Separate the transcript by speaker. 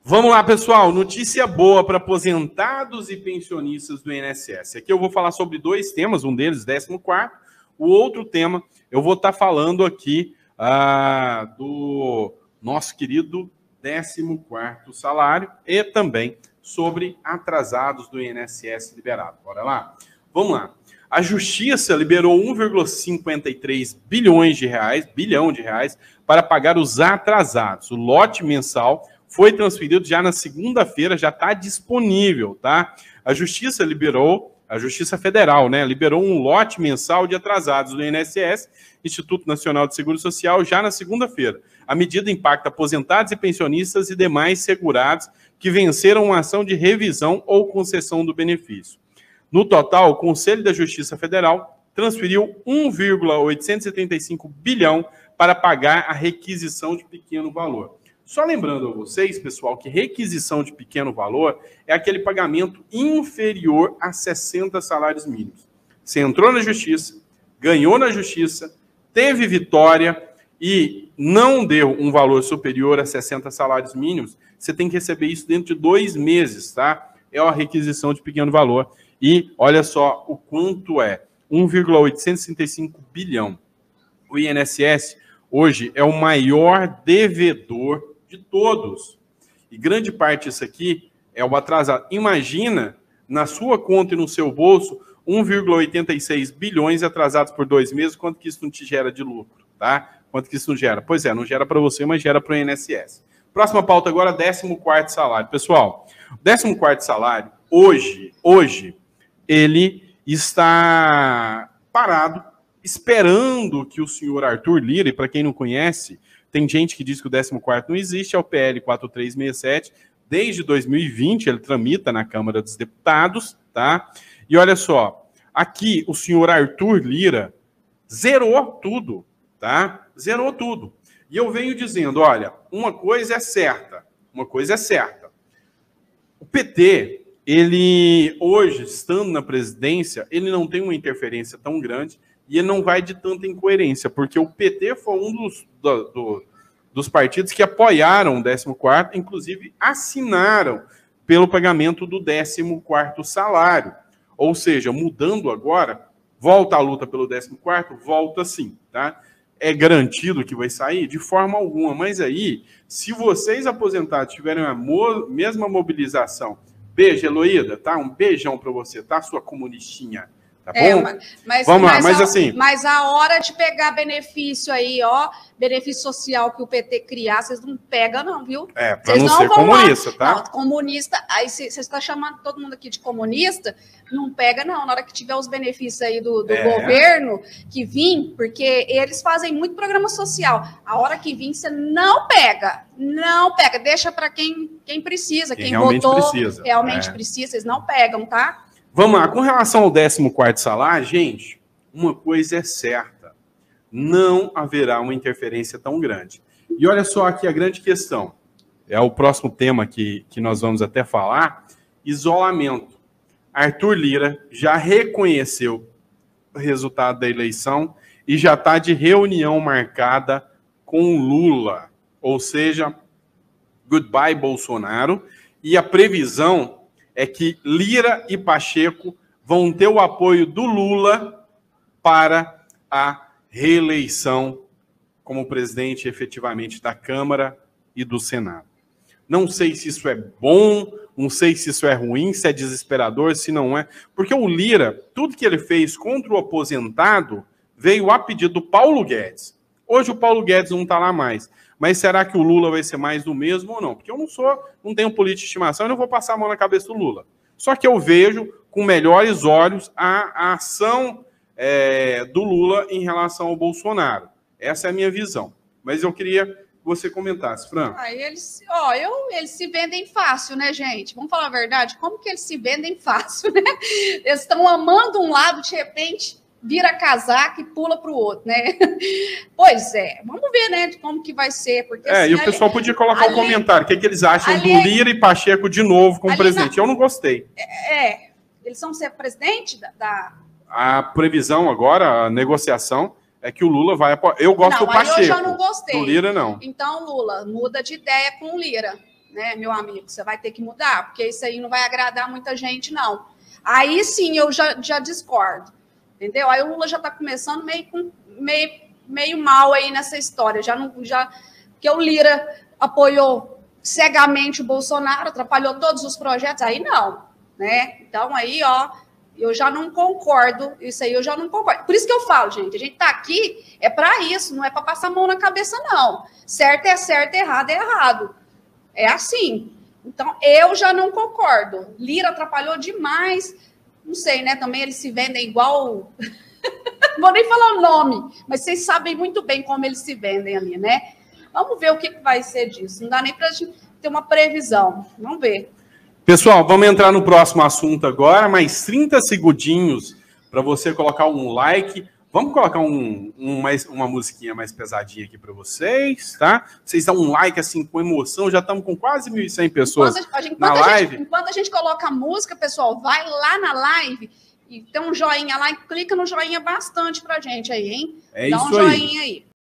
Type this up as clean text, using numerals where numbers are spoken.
Speaker 1: Vamos lá, pessoal. Notícia boa para aposentados e pensionistas do INSS. Aqui eu vou falar sobre dois temas, um deles, 14º. O outro tema, eu vou estar falando aqui do nosso querido 14º salário e também sobre atrasados do INSS liberado. Bora lá? Vamos lá. A Justiça liberou 1,53 bilhão de reais para pagar os atrasados. O lote mensal foi transferido já na segunda-feira, já está disponível, tá? A Justiça Federal, né, liberou um lote mensal de atrasados do INSS, Instituto Nacional de Seguro Social, já na segunda-feira. A medida impacta aposentados e pensionistas e demais segurados que venceram uma ação de revisão ou concessão do benefício. No total, o Conselho da Justiça Federal transferiu 1,875 bilhão para pagar a requisição de pequeno valor. Só lembrando a vocês, pessoal, que requisição de pequeno valor é aquele pagamento inferior a 60 salários mínimos. Você entrou na Justiça, ganhou na Justiça, teve vitória e não deu um valor superior a 60 salários mínimos, você tem que receber isso dentro de 2 meses, tá? É a requisição de pequeno valor. E olha só o quanto é, 1,865 bilhão. O INSS hoje é o maior devedor de todos. E grande parte disso aqui é o atrasado. Imagina, na sua conta e no seu bolso, 1,86 bilhões atrasados por 2 meses, quanto que isso não te gera de lucro, tá? Quanto que isso não gera? Pois é, não gera para você, mas gera para o INSS. Próxima pauta agora, 14º salário. Pessoal, o 14º salário, hoje, ele está parado, esperando que o senhor Arthur Lira, e para quem não conhece, tem gente que diz que o 14º não existe, é o PL 4367, desde 2020 ele tramita na Câmara dos Deputados, tá? E olha só, aqui o senhor Arthur Lira zerou tudo, tá? Zerou tudo. E eu venho dizendo, olha, uma coisa é certa. O PT, ele hoje, estando na presidência, ele não tem uma interferência tão grande e ele não vai de tanta incoerência, porque o PT foi um dos partidos que apoiaram o 14º, inclusive assinaram pelo pagamento do 14º salário. Ou seja, mudando agora, volta a luta pelo 14º, volta sim, tá? É garantido que vai sair? De forma alguma, mas aí, se vocês aposentados tiverem a mesma mobilização, beijo, Heloída, tá? Um beijão para você, tá? Sua comunistinha. Tá bom? Vamos lá, mas assim...
Speaker 2: Mas a hora de pegar benefício aí, ó, benefício social que o PT criar, vocês não pegam não, viu?
Speaker 1: É, para não ser comunista, tá?
Speaker 2: Não, comunista, aí você está chamando todo mundo aqui de comunista, não pega não, na hora que tiver os benefícios aí do governo, que vir, porque eles fazem muito programa social, a hora que vir, você não pega, deixa para quem precisa, quem votou, realmente precisa, vocês não pegam, tá?
Speaker 1: Vamos lá, com relação ao 14º salário, gente, uma coisa é certa, não haverá uma interferência tão grande. E olha só aqui a grande questão, é o próximo tema que nós vamos até falar, isolamento. Arthur Lira já reconheceu o resultado da eleição e já está de reunião marcada com Lula, ou seja, goodbye Bolsonaro, e a previsão é que Lira e Pacheco vão ter o apoio do Lula para a reeleição como presidente efetivamente da Câmara e do Senado. Não sei se isso é bom, não sei se isso é ruim, se é desesperador, se não é. Porque o Lira, tudo que ele fez contra o aposentado, veio a pedido do Paulo Guedes. Hoje o Paulo Guedes não está lá mais. Mas será que o Lula vai ser mais do mesmo ou não? Porque eu não tenho política de estimação e não vou passar a mão na cabeça do Lula. Só que eu vejo com melhores olhos a ação do Lula em relação ao Bolsonaro. Essa é a minha visão. Mas eu queria que você comentasse, Fran.
Speaker 2: Eles se vendem fácil, né, gente? Vamos falar a verdade? Como que eles se vendem fácil, né? Eles estão amando um lado, de repente vira casaco e pula para o outro, né? Pois é, vamos ver, né, de como que vai ser. Porque, assim,
Speaker 1: e o pessoal podia colocar um comentário, o que eles acham do Lira e Pacheco de novo como presidente. Eu não gostei.
Speaker 2: Eles vão ser presidente da...
Speaker 1: A previsão agora, a negociação, é que o Lula vai... Eu gosto do Pacheco.
Speaker 2: Eu já não gostei.
Speaker 1: Do Lira, não.
Speaker 2: Então, Lula, muda de ideia com o Lira. né, meu amigo? Você vai ter que mudar, porque isso aí não vai agradar muita gente, não. Aí sim eu já discordo, entendeu? Aí o Lula já está começando meio mal aí nessa história. Que o Lira apoiou cegamente o Bolsonaro, atrapalhou todos os projetos, aí não, né? Então aí, ó, eu já não concordo, isso aí eu já não concordo. Por isso que eu falo, gente, a gente tá aqui é para isso, não é para passar a mão na cabeça, não. Certo é certo, errado é errado. É assim. Então, eu já não concordo. Lira atrapalhou demais. Não sei, né? Também eles se vendem igual... Não vou nem falar o nome, mas vocês sabem muito bem como eles se vendem ali, né? Vamos ver o que vai ser disso. Não dá nem para a gente ter uma previsão. Vamos ver.
Speaker 1: Pessoal, vamos entrar no próximo assunto agora. Mais 30 segundinhos para você colocar um like. Vamos colocar uma musiquinha mais pesadinha aqui para vocês, tá? Vocês dão um like assim com emoção. Já estamos com quase 1.100 pessoas na live.
Speaker 2: Enquanto a gente coloca a música, pessoal, vai lá na live e tem um joinha lá e clica no joinha bastante pra gente aí, hein?
Speaker 1: É
Speaker 2: Dá
Speaker 1: isso
Speaker 2: um joinha aí.